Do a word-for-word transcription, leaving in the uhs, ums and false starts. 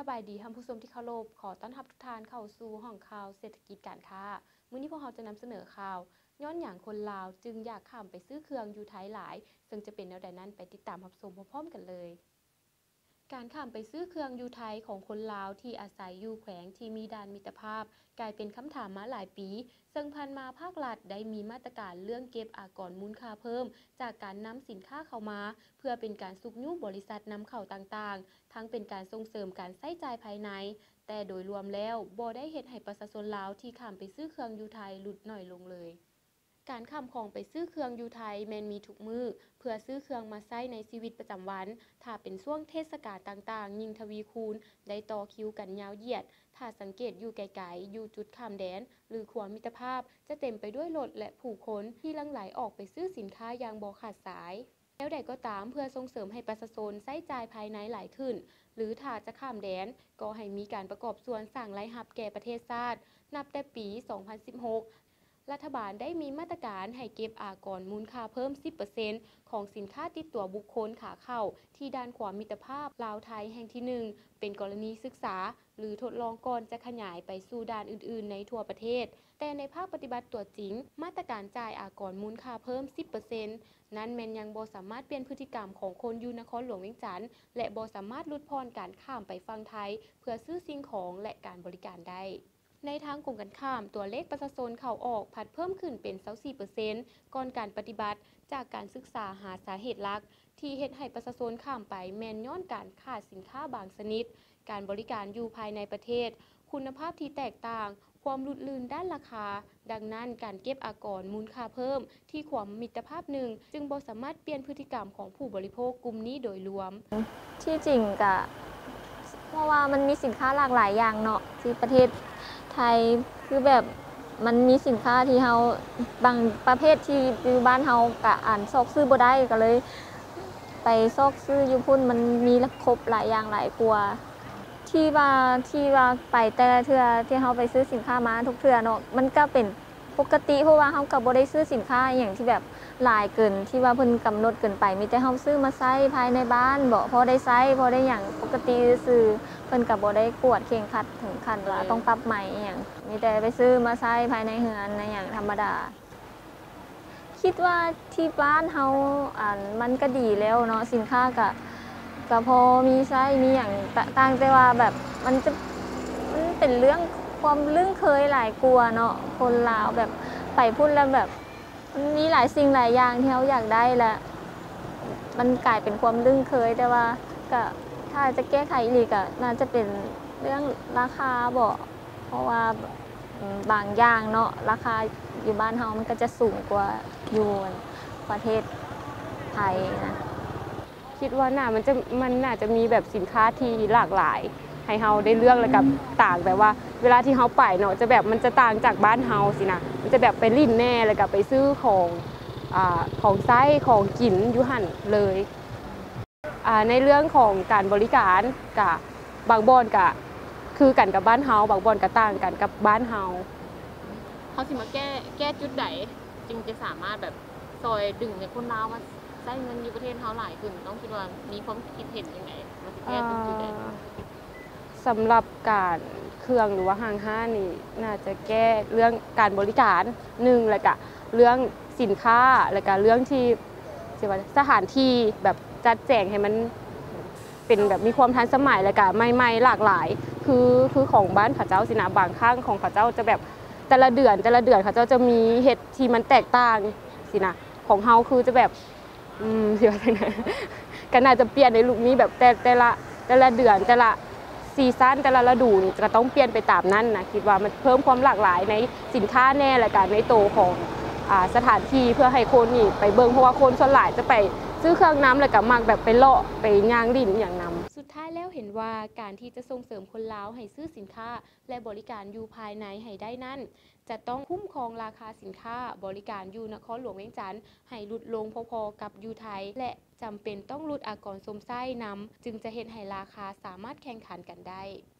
บายดีท่านผู้ชมที่เคารพขอต้อนรับทุกท่านเข้าสู่ห้องข่าวเศรษฐกิจการค้ามื้อนี้พวกเราจะนำเสนอข่าวย้อนหยังคนลาวจึงอยากข้ามไปซื้อเครื่องอยู่ไทยหลายซึ่งจะเป็นแนวใดนั้นไปติดตามรับชมพร้อมๆกันเลยการข้ามไปซื้อเครื่องอยู่ไทยของคนลาวที่อาศัยอยู่แขวงที่มีด่านมิตรภาพกลายเป็นคำถามมาหลายปีซึ่งผ่านมาภาครัฐได้มีมาตรการเรื่องเก็บอากรมูลค่าเพิ่มจากการนำสินค้าเข้ามาเพื่อเป็นการสุกยุบบริษัทนำเข้าต่างๆทั้งเป็นการส่งเสริมการใช้จ่ายภายในแต่โดยรวมแล้วบ่ได้เฮ็ดให้ประชาชนลาวที่ข้ามไปซื้อเครื่องอยู่ไทยลดน้อยลงเลยการข้ามของไปซื้อเครื่องอยู่ไทยแม้นมีทุกมื้อเพื่อซื้อเครื่องมาใช้ในชีวิตประจำวันถ้าเป็นช่วงเทศกาลต่างๆยิ่งทวีคูณได้ต่อคิวกันยาวเหยียดถ้าสังเกตอยู่ไกลๆอยู่จุดข้ามแดนหรือขวงมิตรภาพจะเต็มไปด้วยรถและผู้คนที่หลั่งไหลออกไปซื้อสินค้าอย่างบ่ขาดสายแล้วใดก็ตามเพื่อส่งเสริมให้ประชาชนใช้จ่ายภายในหลายขึ้นหรือถ้าจะข้ามแดนก็ให้มีการประกอบส่วนสร้างรายรับแก่ประเทศชาตินับแต่ปี สองพันสิบหกรัฐบาลได้มีมาตรการให้เก็บอากรมูลค่าเพิ่ม สิบเปอร์เซ็นต์ ของสินค้าติดตัวบุคคลขาเข้าที่ด่านขวางมิตรภาพลาวไทยแห่งที่หนึ่งเป็นกรณีศึกษาหรือทดลองก่อนจะขยายไปสู่ด่านอื่นๆในทั่วประเทศแต่ในภาคปฏิบัติตัวจริงมาตรการจ่ายอากรมูลค่าเพิ่ม สิบเปอร์เซ็นต์ นั้นแม้นยังบ่สามารถเปลี่ยนพฤติกรรมของคนอยู่นครหลวงเวียงจันทน์และบ่สามารถลดพรการข้ามไปฝั่งไทยเพื่อซื้อสิ่งของและการบริการได้ในทางกลุ่มกันข้ามตัวเลขประชาชนเข้าออกผัดเพิ่มขึ้นเป็น ยี่สิบสี่เปอร์เซ็นต์ ก่อนการปฏิบัติจากการศึกษาหาสาเหตุหลักที่เฮ็ดให้ประชาชนข้ามไปแม่นย้อนการขาดสินค้าบางชนิดการบริการอยู่ภายในประเทศคุณภาพที่แตกต่างความหลุดลื่นด้านราคาดังนั้นการเก็บอากรมูลค่าเพิ่มที่ความมิตรภาพหนึ่งจึงบ่สามารถเปลี่ยนพฤติกรรมของผู้บริโภคกลุ่มนี้โดยรวมที่จริงก็เพราะว่ามันมีสินค้าหลากหลายอย่างเนาะที่ประเทศไทยคือแบบมันมีสินค้าที่เฮาบางประเภทที่อยู่บ้านเฮาก็อ่านซอกซื้อบ่ได้ก็เลยไปซอกซื้ออยู่พุ่นมันมีครบหลายอย่างหลายกว่าที่ว่าที่ว่าไปแต่ละเทื่อที่เฮาไปซื้อสินค้ามาทุกเทื่อเนาะมันก็เป็นปกติเพราะว่าเฮาก็บ่ได้ซื้อสินค้าอย่างที่แบบหลายเกินที่ว่าเพิ่นกำหนดเกินไปมีแต่เฮาซื้อมาใช้ภายในบ้านบ่พอได้ใช้พอได้หยังปกติซื่อเพิ่นก็บ่ได้กวดเข่งครัดถึงขั้นว่าต้องปรับใหม่อีหยังมีแต่ไปซื้อมาใช้ภายในเรือนในหยังธรรมดาคิดว่าที่บ้านเฮาอ่ามันก็ดีแล้วเนาะสินค้าก็ก็พอมีใช้มีหยังต่างแต่ว่าแบบมันจะมันเป็นเรื่องความลึ่งเคยหลายกว่าเนาะคนลาวแบบไปพุ่นแล้วแบบมันมีหลายสิ่งหลายอย่างที่เฮาอยากได้แหละมันกลายเป็นความลึ่งเคยแต่ว่าก็ถ้าจะแก้ไขอีหลีก็น่าจะเป็นเรื่องราคาบ่เพราะว่าบางอย่างเนาะราคาอยู่บ้านเฮามันก็จะสูงกว่าอยู่ประเทศไทยนะคิดว่าน่ามันจะมันน่าจะมีแบบสินค้าที่หลากหลายให้เฮาได้เลือกแล้วกับต่างแบบว่าเวลาที่เฮาไปเนาะจะแบบมันจะต่างจากบ้านเฮาสินะมันจะแบบไปลิ้นแน่แล้วก็ไปซื้อของอ่าของใช้ของกินอยู่หั่นเลยอ่าในเรื่องของการบริการก็บางบ่อนก็คือกันกับบ้านเฮาบางบ่อนก็ต่างกันกับบ้านเฮาเฮาสิมาแก้แก้จุดใดจึงจะสามารถแบบซอยดึงให้คนลาวมาใช้เงินอยู่ประเทศเฮาหลายขึ้นต้องคิดว่ามีความคิดเห็นยังไงว่าสิแก้จุดใดสำหรับการเครื่องหรือว่าห้างห้านี่น่าจะแก้เรื่องการบริการหนึ่งแล้วก็เรื่องสินค้าแล้วก็เรื่องที่สถานที่แบบจัดแจงให้มันเป็นแบบมีความทันสมัยแล้วก็ใหม่ๆหลากหลายคือคือของบ้านเขาเจ้าสินะบางครั้งของเขาเจ้าจะแบบแต่ละเดือนแต่ละเดือนเขาเจ้าจะมีเฮ็ดที่มันแตกต่างสินะของเฮาคือจะแบบอืมสิว่าจังได๋ก็น่าจะเปลี่ยนในลุคนี้แบบแต่แต่ละแต่ละเดือนแต่ละซีซั่นแต่ละฤดูนี่จะต้องเปลี่ยนไปตามนั้นนะคิดว่ามันเพิ่มความหลากหลายในสินค้าแน่และกันในโตของอ่าสถานที่เพื่อให้คนนี่ไปเบิ่งเพราะว่าคนส่วนหลายจะไปซื้อเครื่องน้ำแล้วก็มักแบบไปเลาะไปย่างลิ้นอย่างนำสุดท้ายแล้วเห็นว่าการที่จะส่งเสริมคนลาวให้ซื้อสินค้าและบริการอยู่ภายในให้ได้นั้นจะต้องคุ้มครองราคาสินค้าบริการอยู่นครหลวงเวียงจันทน์ให้ลดลงพอๆกับอยู่ไทยและจำเป็นต้องลดอากรสมไส้นำจึงจะเฮ็ดให้ราคาสามารถแข่งขันกันได้